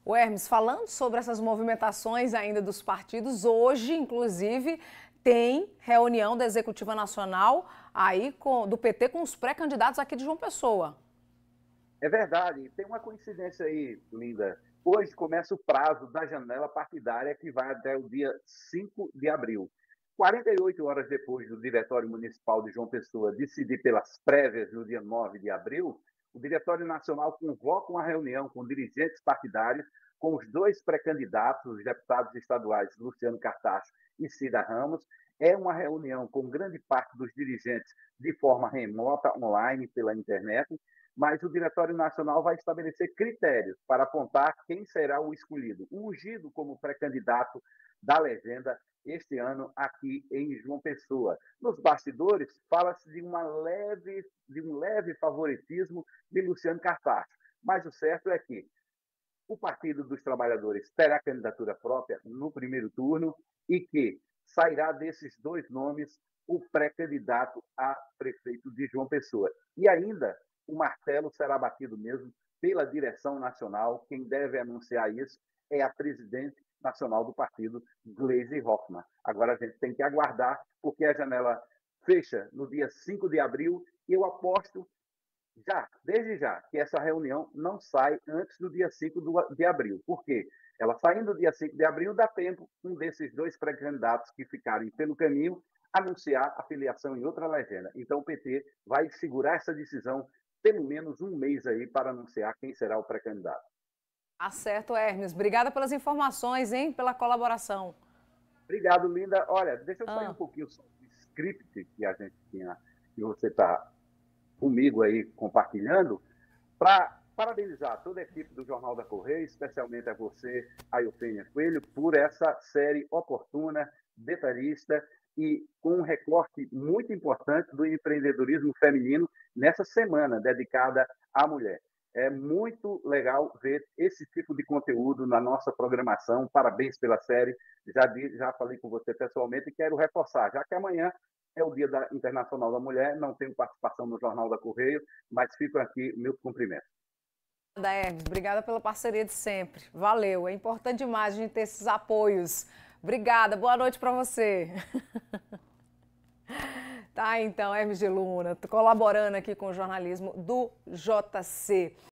O Hermes, falando sobre essas movimentações ainda dos partidos, hoje, inclusive, tem reunião da Executiva Nacional do PT com os pré-candidatos aqui de João Pessoa. É verdade, tem uma coincidência aí, Linda. Hoje começa o prazo da janela partidária que vai até o dia 5 de abril. 48 horas depois do Diretório Municipal de João Pessoa decidir pelas prévias no dia 9 de abril, o Diretório Nacional convoca uma reunião com dirigentes partidários, com os dois pré-candidatos, os deputados estaduais Luciano Cartacho e Cida Ramos. É uma reunião com grande parte dos dirigentes de forma remota, online, pela internet, mas o Diretório Nacional vai estabelecer critérios para apontar quem será o escolhido, ungido como pré-candidato da legenda este ano aqui em João Pessoa. Nos bastidores, fala-se de um leve favoritismo de Luciano Cartacho, mas o certo é que o Partido dos Trabalhadores terá candidatura própria no primeiro turno e que sairá desses dois nomes o pré-candidato a prefeito de João Pessoa. E ainda o martelo será batido mesmo pela direção nacional. Quem deve anunciar isso é a presidente nacional do partido, Gleisi Hoffmann. Agora a gente tem que aguardar, porque a janela fecha no dia 5 de abril e eu aposto desde já, que essa reunião não sai antes do dia 5 de abril. Por quê? Ela saindo do dia 5 de abril, dá tempo um desses dois pré-candidatos que ficarem pelo caminho anunciar a filiação em outra legenda. Então o PT vai segurar essa decisão pelo menos um mês aí para anunciar quem será o pré-candidato. Tá certo, Hermes. Obrigada pelas informações, hein? Pela colaboração. Obrigado, Linda. Olha, deixa eu sair um Ah. pouquinho sobre o script que a gente tinha, que você está comigo aí compartilhando, para parabenizar toda a equipe do Jornal da Correia, especialmente a você, a Eufêmia Coelho, por essa série oportuna, detalhista e com um recorte muito importante do empreendedorismo feminino nessa semana dedicada à mulher. É muito legal ver esse tipo de conteúdo na nossa programação. Parabéns pela série. Já falei com você pessoalmente e quero reforçar, já que amanhã é o Dia Internacional da Mulher, não tenho participação no Jornal da Correio, mas fico aqui, meu cumprimento. Obrigada, Hermes. Obrigada pela parceria de sempre. Valeu. É importante demais a gente ter esses apoios. Obrigada. Boa noite para você. Tá, então, Hermes de Luna, colaborando aqui com o jornalismo do JC.